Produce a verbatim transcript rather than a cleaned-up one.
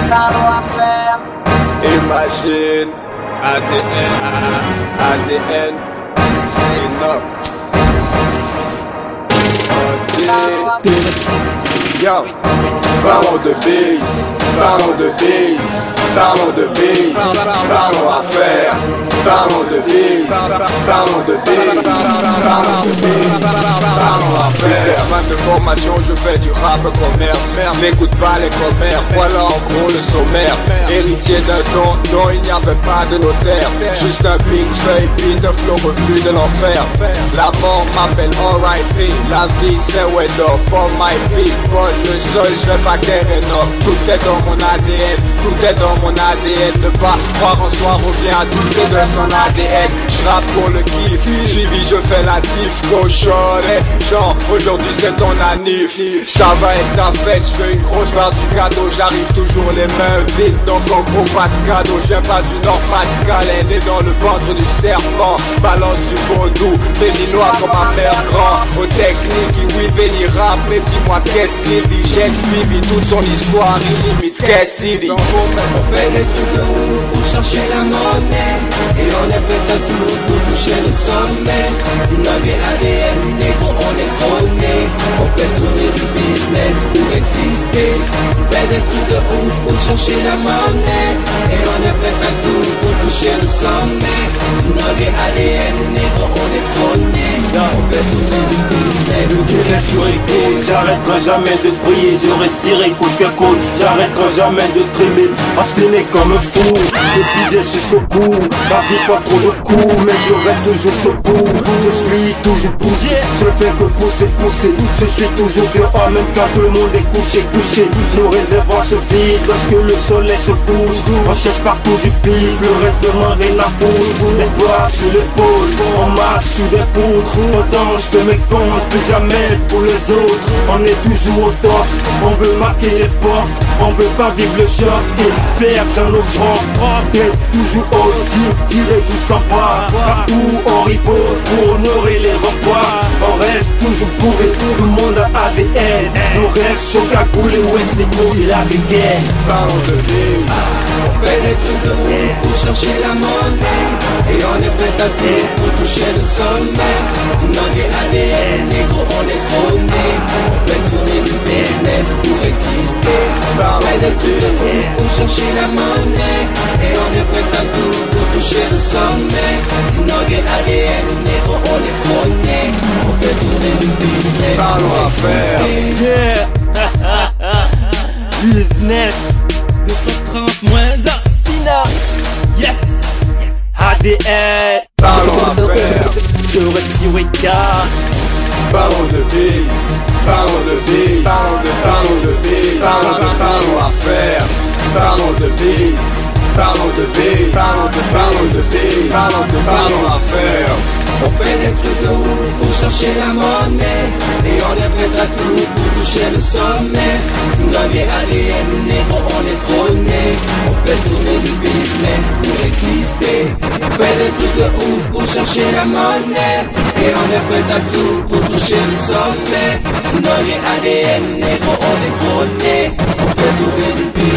talons à faire. Imagine, A D N, A D N, c'est up. Yo, parlons de base, parlons de base, parlons de base, parlons à faire, parlons de base, parlons de base, parlons de base, parlons à faire. Man de formation, je fais du rap commerce, n'écoute pas les commères, voilà en gros le sommaire. Héritier d'un don dont il n'y avait pas de notaire, juste un big feuille, puis de flow revenu de l'enfer. La mort m'appelle R I P, la vie c'est way off for my people. Le sol je vais pas guérir, non. Tout est dans mon A D N, tout est dans mon A D N. Ne pas croire en soi revient à douter de son A D N. J'rappe pour le kiff, suivi je fais la diff. Cochonnet, genre aujourd'hui c'est ton anif. Ça va être ta fête, je veux une grosse part du cadeau. J'arrive toujours les mains vides, donc en gros pas de cadeau. Je viens pas du Nord, pas de Calais, né dans le ventre du serpent. Balance du vaudou, béninois comme ma mère grand. Aux techniques, oui béni rap, mais dis-moi qu'est-ce qu'il dit. J'ai suivi toute son histoire, il limite qu'est-ce qu'il dit. On fait des trucs de ouf pour chercher la monnaie, et on est prêt à tout pour toucher le sommet. Dynamique A D N, négro, on est trôné. On fait tourner du business pour exister. On fait des trucs de ouf pour chercher la monnaie, et on est prêt à tout pour toucher le sommet. Dynamique A D N, négro, on est trôné. On fait tourner du business pour exister. Sur écoute, j'arrêterai jamais de briller, je réussirai coûte que coûte, j'arrêterai jamais de trimer, obstiné comme un fou, épuisé jusqu'au cou, ma vie pas trop de coups, mais je reste toujours debout, je suis toujours poussé, je ne fais que pousser, pousser, je suis toujours dehors même quand tout le monde est couché, couché, nos réservoirs se vident lorsque le soleil se couche, on cherche partout du pif, le reste de moi rien à foutre, l'espoir sur l'épaule, on marche sous des poutres, on danse, je fais mes comptes, plus jamais pour les autres, on est toujours au top, on veut marquer l'époque, on veut pas vivre le choc et faire dans nos fronts, d'être toujours au type, tirer jusqu'en bas, partout on repose pour honorer les remparts, on reste toujours bourré, tout le monde a A D N, nos rêves sont cagoulés, West les gros c'est la dégaine. Parlons de base. On fait des trucs de ouf pour chercher la monnaie, et on est prêt à tout pour toucher le sommet. Dynamique A D N, négro, on est trôné. On fait tourner du business pour exister. On fait des trucs de ouf pour chercher la monnaie, et on est prêt à tout pour toucher le sommet. Dynamique A D N, négro, on est trôné. On fait tourner du business Parlons à faire. Yeah. Business deux cent trente moins un Sina. Yes. A D N. Parlons à faire. De Récit Weka. Parlons de base, parlons de base, parlons de, parlons de base, parlons de, parlons à faire, parlons de base, parlons de base, parlons de, parlons de base, parlons de, parlons à faire. On fait des trucs de ouf pour chercher la monnaie, et on est prêt à tout pour toucher le sommet. Dynamique A D N, négro, on est trôné. On fait tourner du business pour exister. On fait des trucs de ouf pour chercher la monnaie, et on est prêt à tout pour toucher le sommet. Dynamique A D N, négro, on est trôné. On fait tourner du business.